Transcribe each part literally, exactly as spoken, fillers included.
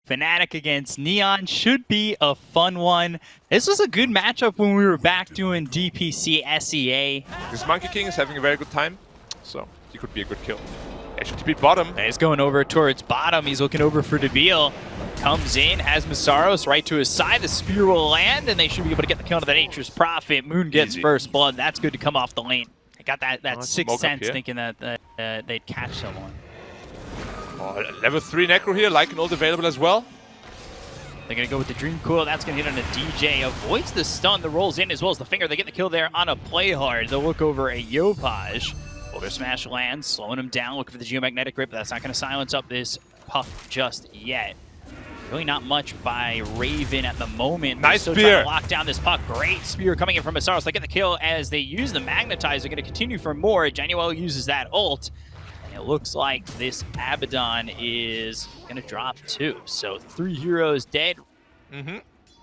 Fnatic against Neon should be a fun one. This was a good matchup when we were back doing D P C S E A. This Monkey King is having a very good time, so he could be a good kill. H T P beat bottom. He's going over towards bottom. He's looking over for Debil. Comes in, has Masaros right to his side. The spear will land, and they should be able to get the kill to the Nature's Prophet. Moon gets Easy. first blood. That's good to come off the lane. I got that, that Oh, sixth sense here. thinking that uh, they'd catch someone. Oh, level three Necro here, Lycan ult available as well. They're going to go with the Dream Coil. That's going to hit on a D J. Avoids the stun that rolls in as well as the finger. They get the kill there on a play hard. They'll look over a Yopaj. Boulder Smash lands, slowing him down, looking for the Geomagnetic Grip. That's not going to silence up this Puck just yet. Really not much by Raven at the moment. Nice They're still spear. trying to lock down this Puck. Great spear coming in from Masaros. They get the kill as they use the Magnetize. They're going to continue for more. Januel uses that ult. And it looks like this Abaddon is going to drop two. So three heroes dead. Mm-hmm.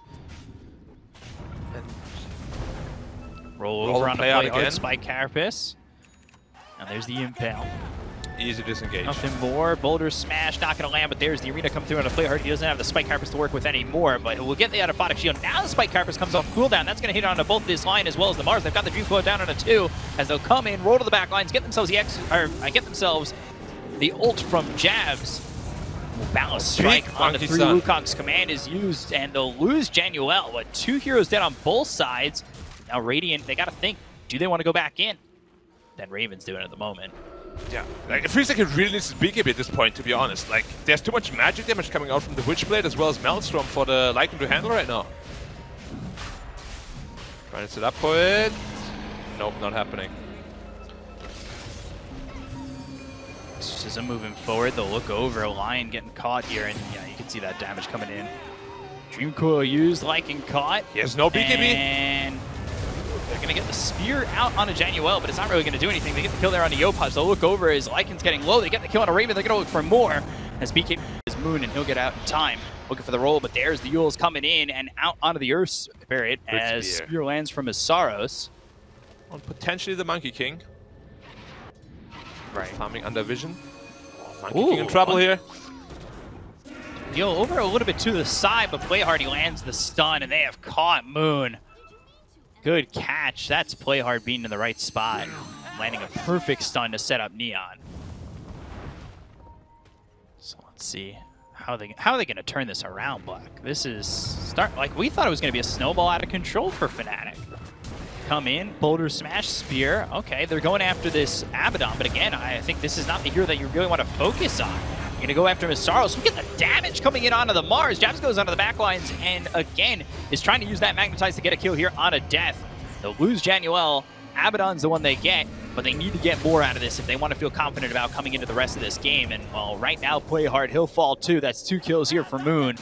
Roll Roll over on the play out play hard, again. Spike Carapace. And there's the Impale. Easy disengage. Nothing more. Boulder Smash not going to land, but there's the Arena coming through on a play hard. He doesn't have the Spike Carapace to work with anymore, but we'll get the Autophotic Shield. Now the Spike Carapace comes off cooldown. That's going to hit onto both this line as well as the Mars. They've got the Dream Coil down on a two as they'll come in, roll to the back lines, get themselves the X, or uh, get themselves the ult from Jabs. Balance Strike Big on the Monkey three. Sun. Wukong's command is used, and they'll lose Januel. But two heroes dead on both sides. Now Radiant, they got to think, do they want to go back in? Then Raven's doing it at the moment. Yeah, like, it feels like it really needs to B K B at this point, to be honest. Like, there's too much magic damage coming out from the Witchblade as well as Maelstrom for the Lycan to handle right now. Trying to set up for it. Nope, not happening. Exorcism moving forward. They'll look over. Lion getting caught here, and yeah, you can see that damage coming in. Dream Coil used, Lycan caught. He has no B K B. And they're going to get the spear out on a Januel, but it's not really going to do anything. They get the kill there on a Yopaj. They'll look over as Lycan's getting low. They get the kill on a Raven. They're going to look for more as B K B is Moon, and he'll get out in time. Looking for the roll, but there's the Yules coming in and out onto the Earth Spirit Good as spear. spear lands from Masaros. On potentially the Monkey King. Right. Farming under vision. Monkey Ooh, King in trouble one- here. Yo, over a little bit to the side, but Playhard, he lands the stun, and they have caught Moon. Good catch. That's Playhard being in the right spot, landing a perfect stun to set up Neon. So let's see how they how are they going to turn this around, Black. This is start like we thought it was going to be a snowball out of control for Fnatic. Come in, Boulder Smash, Spear. Okay, they're going after this Abaddon, but again, I think this is not the hero that you really want to focus on. You're going to go after Masaros. Look at the damage coming in onto the Mars. Jabs goes onto the back lines, and again, is trying to use that Magnetize to get a kill here on a Death. They'll lose Januel. Abaddon's the one they get, but they need to get more out of this if they want to feel confident about coming into the rest of this game. And, well, right now, Play Hard, he'll fall too. That's two kills here for Moon.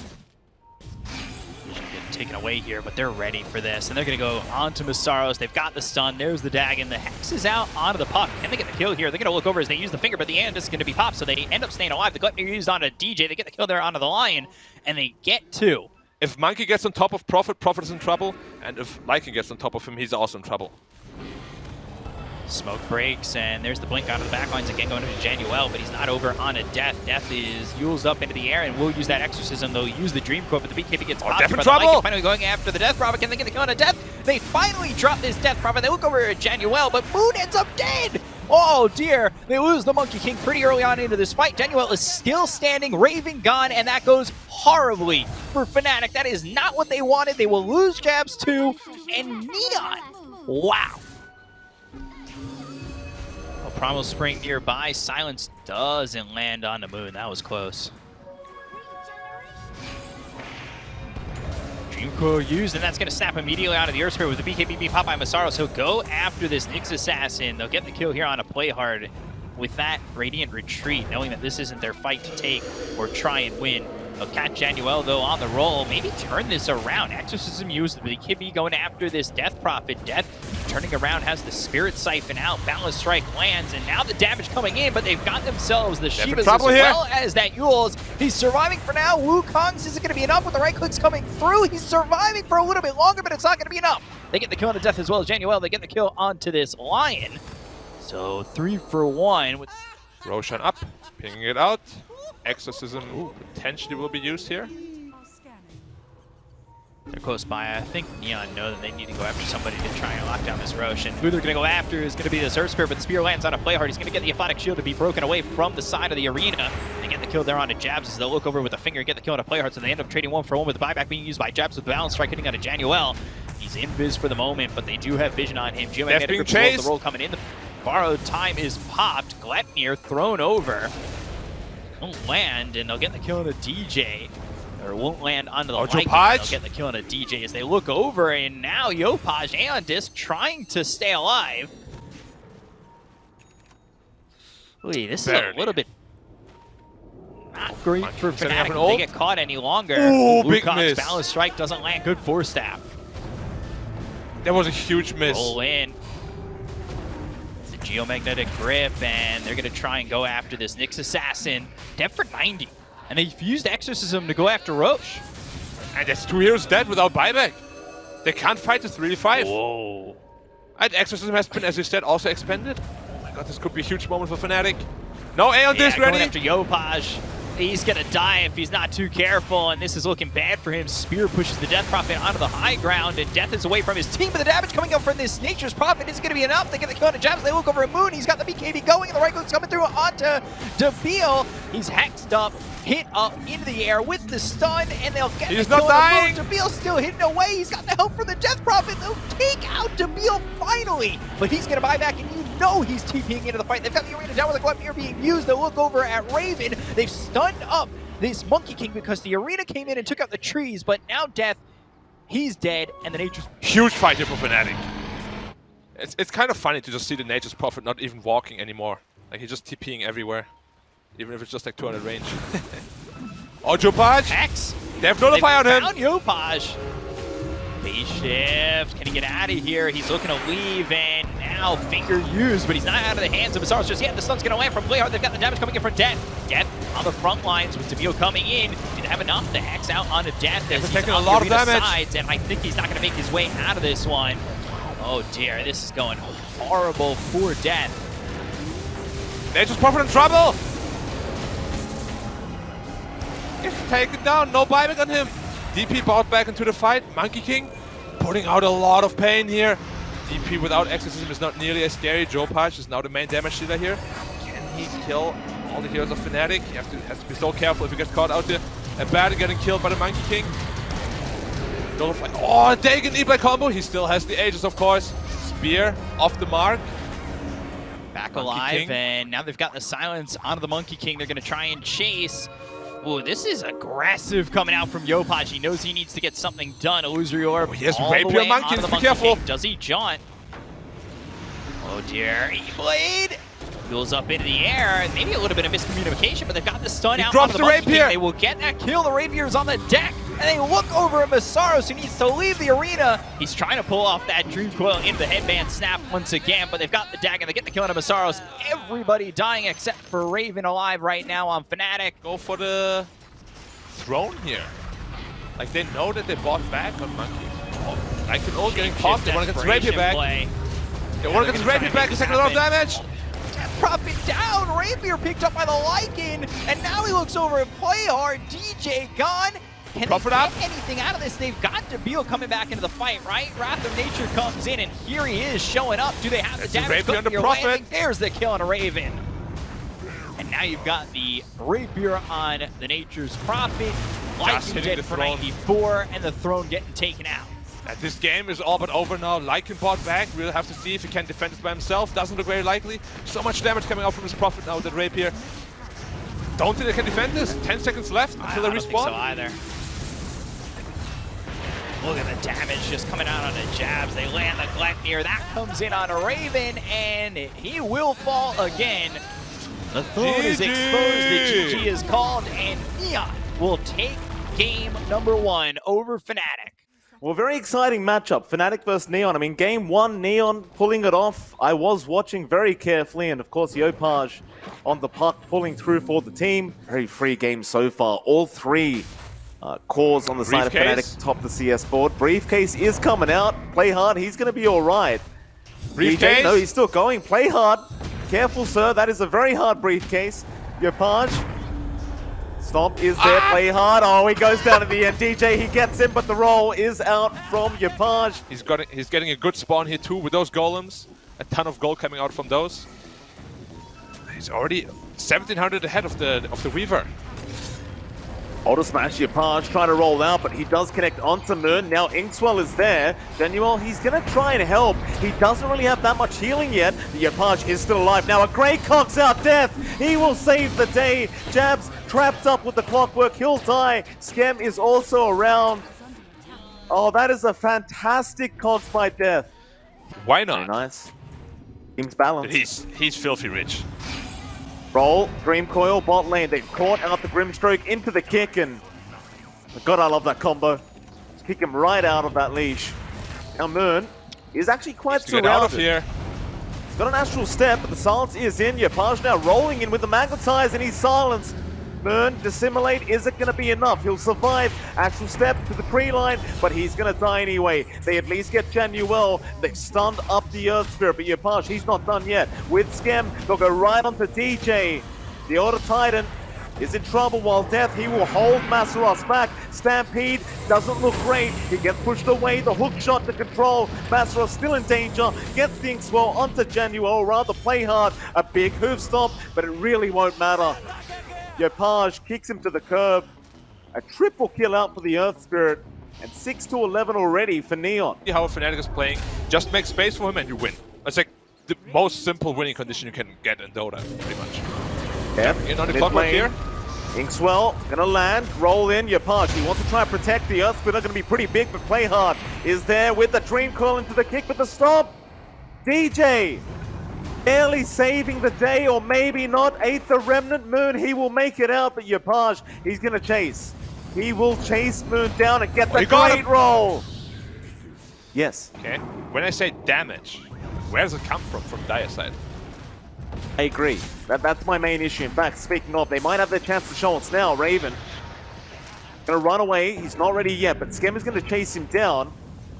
Taken away here, but they're ready for this, and they're going to go on to Masaros. They've got the stun. There's the Dagon. The Hex is out onto the Puck. Can they get the kill here? They're going to look over as they use the finger, but the end is going to be popped, so they end up staying alive. The Gluttony used on a D J. They get the kill there onto the Lion, and they get two. If Monkey gets on top of Prophet, Prophet is in trouble. And if Lycan gets on top of him, he's also in trouble. Smoke breaks, and there's the blink onto the back lines again going into Januel, but he's not over on a Death. Death is Yules up into the air, and we'll use that Exorcism. They'll use the Dream Coil, but the B K B gets Oh, popped. Death in But the Lycan trouble! finally going after the Death Prophet. Can they get the kill on a Death? They finally drop this Death Prophet. They look over at Januel, but Moon ends up dead! Oh dear, they lose the Monkey King pretty early on into this fight. Januel is still standing, Raven gone, and that goes horribly for Fnatic. That is not what they wanted. They will lose Jabs too, and Neon. Wow. Primal Spring nearby. Silence doesn't land on the Moon. That was close. Dream Coil used, and that's going to snap immediately out of the Earth Spirit with the B K B B pop by Masaros. He'll go after this Nyx Assassin. They'll get the kill here on a Play Hard with that Radiant Retreat, knowing that this isn't their fight to take or try and win. They'll catch Januel, though, on the roll. Maybe turn this around. Exorcism used. The B K B going after this Death Prophet. Death turning around, has the Spirit Siphon out. Balance Strike lands, and now the damage coming in, but they've got themselves the Shivas as well as that Yules. He's surviving for now. Wukong's isn't going to be enough with the right clicks coming through. He's surviving for a little bit longer, but it's not going to be enough. They get the kill on the Death as well as Januel. They get the kill onto this Lion. So three for one. With Roshan up, pinging it out. Exorcism Ooh. potentially will be used here. They're close by. I think Neon know that they need to go after somebody to try and lock down this Rosh. And who they're going to go after is going to be this Earth Spirit, but the Spear lands on a Playhard. He's going to get the Aphotic Shield to be broken away from the side of the arena. They get the kill there onto Jabs as they'll look over with a finger, get the kill on a Playhard, so they end up trading one for one with the buyback being used by Jabs with Balance Strike hitting on a Januel. He's invis for the moment, but they do have vision on him. Geomagnetic Grip as well, the roll coming in. The borrowed time is popped. Gleipnir thrown over. Won't land, and they'll get the kill on a D J. Or won't land onto the Viking. They'll get the kill on a D J as they look over, and now Yopaj and Disc trying to stay alive. Ooh, this Barely. is a little bit not great Monkey for Fnatic if they get caught any longer. Ooh, big miss. Balance Strike doesn't land. Good Force Staff. That was a huge miss. Roll in. It's a Geomagnetic Grip, and they're going to try and go after this Nyx Assassin. Dead for ninety. And they've used Exorcism to go after Rosh. And there's two heroes dead without buyback. They can't fight the three v five. Whoa. And Exorcism has been, as you said, also expanded. Oh my god, this could be a huge moment for Fnatic. No A on yeah, this, ready? Going after Yopaj. He's going to die if he's not too careful, and this is looking bad for him. Spear pushes the Death Prophet onto the high ground, and Death is away from his team, but the damage coming up from this Nature's Prophet isn't going to be enough. They get the kill on Jabs, they look over at Moon, he's got the B K B going, and the right click's coming through onto Dabil. He's hexed up, hit up into the air with the stun, and they'll get he's the not kill dying. on Dabil still hidden away. He's got the help from the Death Prophet. They'll take out Dabil finally, but he's going to buy back, and you know he's TPing into the fight. They've got the arena down with the Gleipnir being used. They'll look over at Raven. They've stunned up this Monkey King because the arena came in and took out the trees, but now Death, he's dead, and the Nature's... Huge fight here for Fnatic. It's, it's kind of funny to just see the Nature's Prophet not even walking anymore. Like, he's just TPing everywhere, even if it's just like two hundred range. Oh, Yopaj! Hex! They have Nullify on him! Found Yopaj! Phase shift, can he get out of here? He's looking to leave, and now finger used, but he's not out of the hands of Masaros just yet. The stun's gonna land from Playhard. They've got the damage coming in from Death. Death on the front lines with Dabil coming in. Didn't have enough to hex out onto Death as he's taking on a lot the of damage. Sides, and I think he's not gonna make his way out of this one. Oh dear, this is going horrible for Death. Nature's Prophet in trouble! He's taken down, no buyback on him. D P bought back into the fight. Monkey King putting out a lot of pain here. D P without Exorcism is not nearly as scary. Yopaj is now the main damage dealer here. Can he kill all the heroes of Fnatic? He has to, has to be so careful if he gets caught out there. And bad getting killed by the Monkey King. Oh, Dagon E-Blade combo. He still has the Aegis, of course. Spear off the mark. Back alive, and now they've got the silence onto the Monkey King. They're going to try and chase. Ooh, this is aggressive coming out from Yopaj. He knows he needs to get something done. Illusory Orb oh, he has all Rapier the way Monkey, onto the be Monkey careful. King. Does he jaunt? Oh dear, E-Blade goes up into the air. Maybe a little bit of miscommunication, but they've got the stun he out drops onto the, the Monkey Rapier. King. They will get that kill. The Rapier's on the deck, and they look over at Masaros, who needs to leave the arena. He's trying to pull off that Dream Coil into the headband snap once again, but they've got the dagger. They get the kill on Masaros. Everybody dying except for Raven alive right now on Fnatic. Go for the throne here. Like, they know that they bought back on Monkey. Oh, like an old getting popped. They want to get the Rapier back. Play. They want to get the Rapier back and take a lot of damage. Death Prophet down. Rapier picked up by the Lycan, and now he looks over at Playhard. D J gone. Can Prophet they get up. anything out of this? They've got Dabil coming back into the fight, right? Wrath of Nature comes in, and here he is showing up. Do they have the It's damage? Rapier on the Prophet. Landing. There's the kill on a Raven. And now you've got the Rapier on the Nature's Prophet. Lycan dead for ninety-four, and the throne getting taken out. And this game is all but over now. Lycan bought back. We'll have to see if he can defend it by himself. Doesn't look very likely. So much damage coming out from his Prophet now with that Rapier. Don't think they can defend this. Ten seconds left until I they don't respawn. Think so either. Look at the damage just coming out on the Jabs. They land the Gleipnir. That comes in on a Raven, and he will fall again. The throne is exposed. The G G is called, and Neon will take game number one over Fnatic. Well, very exciting matchup. Fnatic versus Neon. I mean, game one, Neon pulling it off. I was watching very carefully, and of course, Yopaj on the puck pulling through for the team. Very free game so far. All three uh, cores on the side of Fnatic top the C S board. Briefcase is coming out. Play hard. He's going to be all right. Briefcase? D J, no, he's still going. Play hard. Careful, sir. That is a very hard briefcase. Yopaj Stomp is there, Ah! play hard. Oh, he goes down in the end. D J, he gets him, but the roll is out from Yopaj. He's got he's getting a good spawn here too with those golems. A ton of gold coming out from those. He's already seventeen hundred ahead of the of the Weaver. Auto smash, Yopaj trying to roll out, but he does connect onto Moon. Now Inkswell is there. Genuel, he's going to try and help. He doesn't really have that much healing yet. Yopaj is still alive. Now a Grey Cox out death. He will save the day. Jabs trapped up with the clockwork. He'll die. Skem is also around. Oh, that is a fantastic Cox by death. Why Very not? nice. Team's balanced. He's he's filthy rich. Roll, Dream Coil, bot lane. They've caught out the Grimstroke into the kick, and God, I love that combo. Kick him right out of that leash. Now Moon is actually quite Needs to get surrounded. out of here. He's got an astral step, but the silence is in. Yopaj now rolling in with the magnetize, and he's silenced. Moon, dissimulate, is it going to be enough? He'll survive. Astral step to the pre-line, but he's going to die anyway. They at least get Januel. They've stunned up the Earth Spirit, but Yopaj, he's not done yet. With Skem, they'll go right onto D J. The Auto Titan is in trouble while Death, he will hold Masaros back. Stampede doesn't look great. He gets pushed away. The hook shot to control. Masaros still in danger. Gets the Inkswell onto Januel. Rather play hard. A big hoof stomp, but it really won't matter. Yopaj kicks him to the curb. A triple kill out for the Earth Spirit. And six to eleven already for Neon. See how Fnatic is playing. Just make space for him and you win. That's like the most simple winning condition you can get in Dota, pretty much. Yep. In on the Mid clockwork lane. here. Inkswell gonna land, roll in, Yopaj. He wants to try and protect the Earth Spirit. They're gonna be pretty big, but play hard is there with the Dream Coil into the kick, but the stop. D J barely saving the day, or maybe not. Aether Remnant Moon, he will make it out, but Yopaj, he's gonna chase. He will chase Moon down and get Oh, the he got great him. roll. Yes, Okay. When I say damage, where does it come from? From Dire side. I agree. That, that's my main issue. In fact, speaking of, they might have their chance to show us now. Raven gonna run away. He's not ready yet, but Skem is gonna chase him down.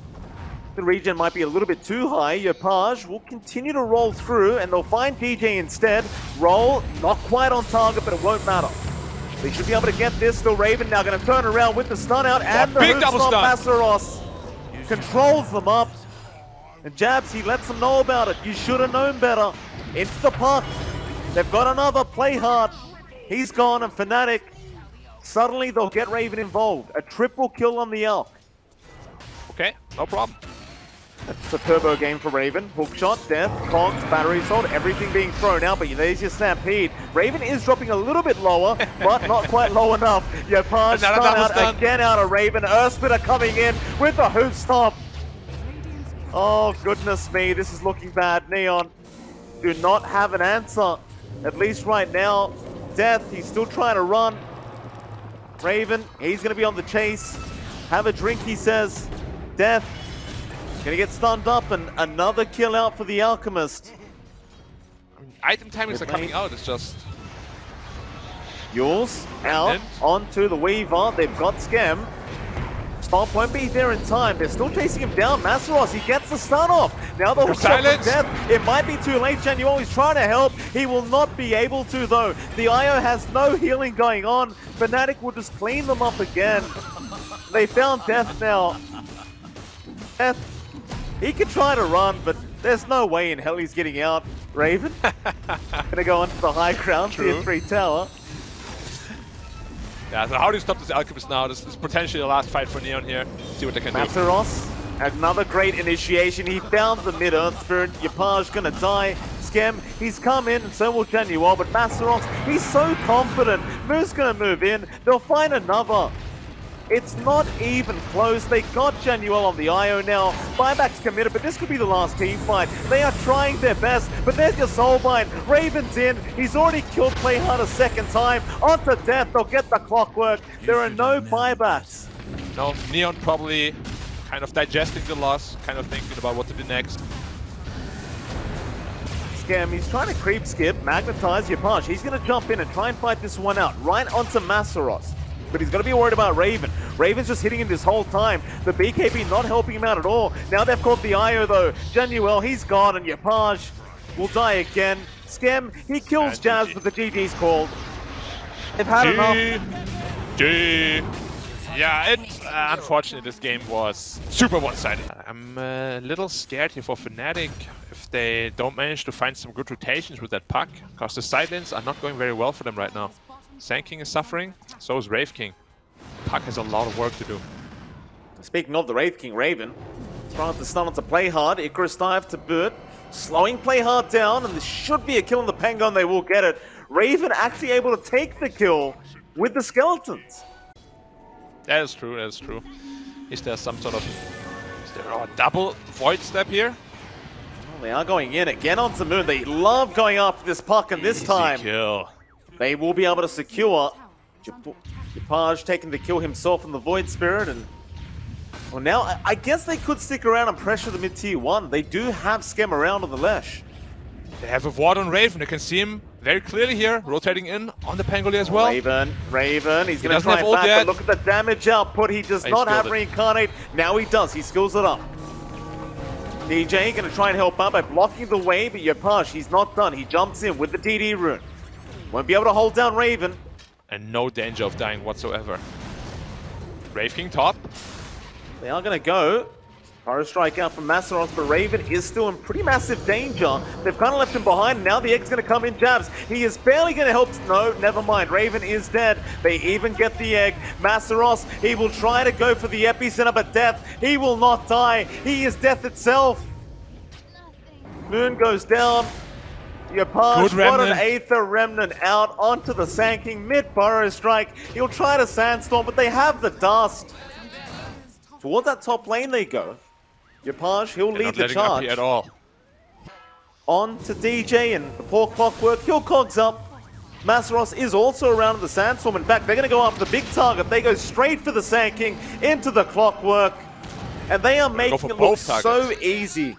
The regen might be a little bit too high. Yopaj will continue to roll through, and they'll find D J instead. Roll, not quite on target, but it won't matter. They should be able to get this. Still Raven now gonna turn around with the stun out, and the big hook double stop. stun. Masaros controls them up. And Jabs, he lets them know about it. You should have known better. Into the puck. They've got another. Play hard. He's gone, and Fnatic, suddenly they'll get Raven involved. A triple kill on the Elk. Okay, no problem. It's a turbo game for Raven. Hookshot, death, cogs, battery assault, everything being thrown out, but there's your Stampede. Raven is dropping a little bit lower, but not quite low enough. Yopaj Another stun double out stun. again out of Raven. Earthspitter coming in with the hoof stomp. Oh, goodness me, this is looking bad. Neon do not have an answer, at least right now. Death, he's still trying to run. Raven, he's going to be on the chase. Have a drink, he says. Death, gonna get stunned up, and another kill out for the Alchemist. Item timings Mid are coming lane. out. It's just Yours out Remnant. onto the Weaver. They've got Skem. Stomp won't be there in time. They're still chasing him down. Masaros, he gets the stun off. Now the hook shot from silence. Death. It might be too late. Januel is trying to help. He will not be able to, though. The I O has no healing going on. Fnatic will just clean them up again. They found Death now. Death, he could try to run, but there's no way in hell he's getting out. Raven, gonna go onto the high ground, True. tier three tower. yeah. So how do you stop this Alchemist now? This is potentially the last fight for Neon here. See what they can do. Masaros, another great initiation. He found the mid-earth spirit. Yopaj gonna die. Skem, he's come in, and so will Januel, but Masaros, he's so confident. Moon's gonna move in. They'll find another. It's not even close. They got Januel on the I O now. Buyback's committed, but this could be the last team fight. They are trying their best, but there's your Soulbind. Raven's in. He's already killed Playhard a second time. Onto Death, they'll get the clockwork. There are no buybacks. No, Neon probably kind of digesting the loss, kind of thinking about what to do next. Skem, he's trying to creep skip, magnetize Yopaj. He's going to jump in and try and fight this one out, right onto Masaros. But he's going to be worried about Raven. Raven's just hitting him this whole time. The B K B not helping him out at all. Now they've caught the I O though. Januel, he's gone, and Yopaj will die again. Skem, he kills Ah, Jazz, G G. but the G G's called. They've had enough. G. Yeah, it, uh, unfortunately, this game was super one-sided. I'm a little scared here for Fnatic if they don't manage to find some good rotations with that puck, because the side lanes are not going very well for them right now. Sand King is suffering, so is Wraith King. Puck has a lot of work to do. Speaking of the Wraith King, Raven trying to stun onto Play Hard. Icarus dive to Burt, slowing Play Hard down, and this should be a kill on the Pango, and they will get it. Raven actually able to take the kill with the skeletons. That is true, that is true. Is there some sort of... Is there a double Void Step here? Well, they are going in again onto Moon. They love going after this puck, and this Easy time kill. they will be able to secure. Jupaj taking the kill himself in the Void Spirit, and well, now I, I guess they could stick around and pressure the mid-tier one. They do have Skem around on the Lash. They have a ward on Raven. You can see him very clearly here, rotating in on the Pangolier as well. Raven, Raven, he's He going to doesn't try have it ult back, yet. but look at the damage output. He does Oh, he not have skilled it. Reincarnate. Now he does. He skills it up. D J going to try and help out by blocking the way, but Yopaj, he's not done. He jumps in with the T D rune. Won't be able to hold down Raven. And no danger of dying whatsoever. Wraith King top. They are going to go. Pyro strike out from Masaros, but Raven is still in pretty massive danger. They've kind of left him behind. Now the egg's going to come in jabs. He is barely going to help. No, never mind. Raven is dead. They even get the egg. Masaros, he will try to go for the epicenter, but death, he will not die. He is death itself. Moon goes down. Yopaj, Good what an remnant. Aether Remnant out onto the Sand King mid Burrow strike. He'll try to Sandstorm, but they have the dust. Towards that top lane they go. Yopaj, he'll They're lead not the letting up charge. here at all. On to D J and the poor clockwork. He'll cogs up. Masaros is also around in the Sandstorm. In fact, they're going to go after the big target. They go straight for the Sand King into the clockwork. And they are making for it look both so targets. easy.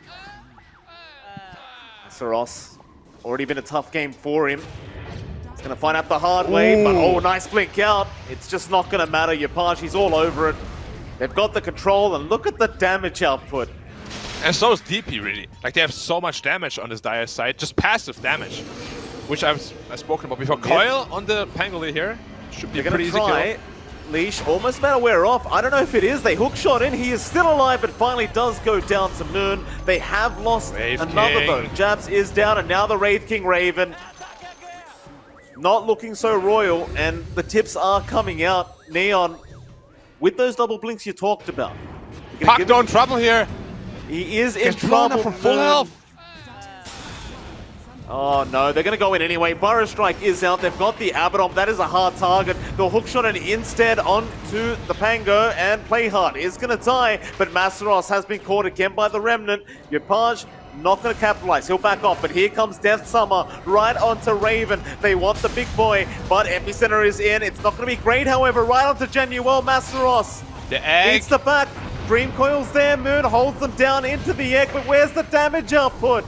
Masaros, already been a tough game for him. He's going to find out the hard way, but oh, nice blink out. It's just not going to matter. Yopaj, he's all over it. They've got the control, and look at the damage output. And so is D P, really. Like, they have so much damage on this Dire side, just passive damage, which I've, I've spoken about before. Coil on the Pangolier here should be They're a pretty going to easy try. kill. Leash almost about to wear off. I don't know if it is. They hook shot in. He is still alive, but finally does go down to Moon. They have lost Wraith another King. though. Jabs is down, and now the Wraith King Raven. Not looking so royal, and the tips are coming out. Neon, with those double blinks you talked about. You're gonna Puck give don't him- trouble here. He is in Gets blown trouble. up from full Moon. health. Oh no, they're going to go in anyway. Burrow Strike is out. They've got the Abaddon. That is a hard target. They'll hookshot it instead onto the Pango, and Play Hard is going to die. But Masaros has been caught again by the Remnant. Yopaj not going to capitalize. He'll back off. But here comes Death Summer right onto Raven. They want the big boy, but Epicenter is in. It's not going to be great, however. Right onto Genuel. Masaros The egg. needs the back. Dream Coil's there. Moon holds them down into the egg, but where's the damage output?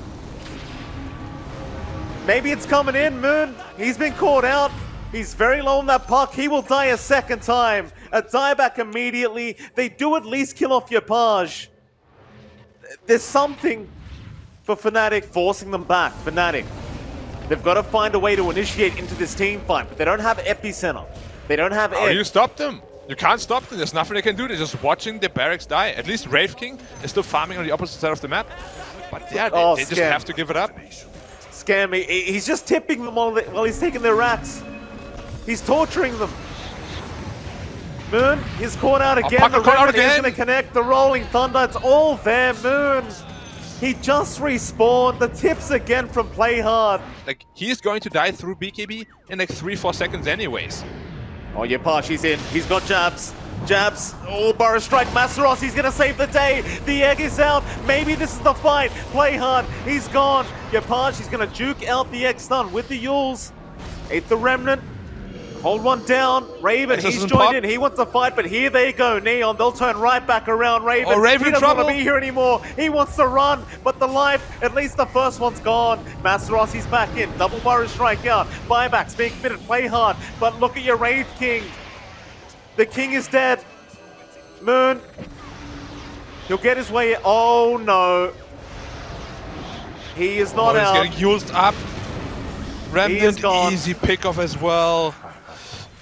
Maybe it's coming in, Moon. He's been caught out. He's very low on that puck. He will die a second time. A dieback immediately. They do at least kill off Yopaj. There's something for Fnatic forcing them back. Fnatic. They've got to find a way to initiate into this team fight, but they don't have Epicenter. They don't have Oh, Ed. you stopped them. You can't stop them. There's nothing they can do. They're just watching the barracks die. At least Wraith King is still farming on the opposite side of the map. But yeah, they, Oh, they just scam. have to give it up. Scam me. He- He's just tipping them while, they, while he's taking their racks. He's torturing them. Moon is caught out again. Puck The caught out Remnant is again. going to connect. The Rolling Thunder. It's all there. Moon. He just respawned. The tips again from Play Hard. Like, he's going to die through B K B in like three, four seconds anyways. Oh, Yopaj, he's in. He's got jabs. Jabs. Oh, Burrow Strike. Masaros, he's going to save the day. The egg is out. Maybe this is the fight. Play Hard. He's gone. Yopaj, he's going to juke out the egg stun with the Yules. Ate the Remnant. Hold one down. Raven, Nexus he's isn't joined pop. in. He wants to fight, but here they go. Neon, they'll turn right back around. Raven, Oh, Raven he in doesn't want trouble. to be here anymore. He wants to run, but the life, at least the first one's gone. Masaros, he's back in. Double Burrow Strike out. Buybacks being fitted. Play Hard, but look at your Wraith King. The King is dead. Moon, he'll get his way. Oh no. He is not Oh, he's out. getting used up. is Remnant, gone. easy pickoff as well.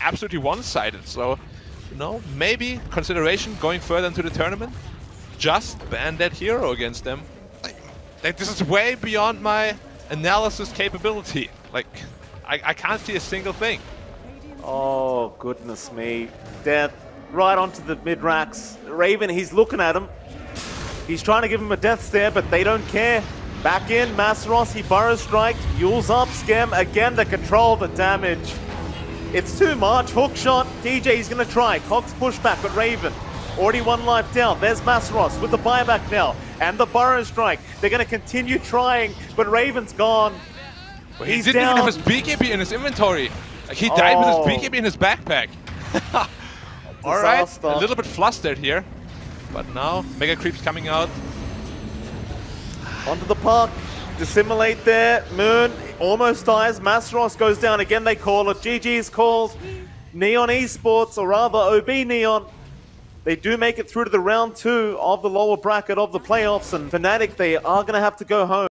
absolutely one-sided. So, you know, maybe consideration going further into the tournament. Just ban that hero against them. Like, like this is way beyond my analysis capability. Like, I, I can't see a single thing. Oh, goodness me. Death right onto the mid-racks. Raven, he's looking at him. He's trying to give him a death stare, but they don't care. Back in, Masaros, he burrow strike. Yule's up, Skem, again the control, the damage. It's too much, hook shot. D J's gonna try, Cox pushback, but Raven already one life down. There's Masaros with the buyback now, and the burrow strike. They're gonna continue trying, but Raven's gone. Well, he He's didn't down. even have his B K B in his inventory. Like, he died Oh. with his B K B in his backpack. Alright, Disaster. a little bit flustered here. But now, Mega Creep's coming out. Onto the park, dissimulate there. Moon almost dies. Masaros goes down again. They call it. G G's called. Neon Esports, or rather O B Neon. They do make it through to the round two of the lower bracket of the playoffs. And Fnatic, they are going to have to go home.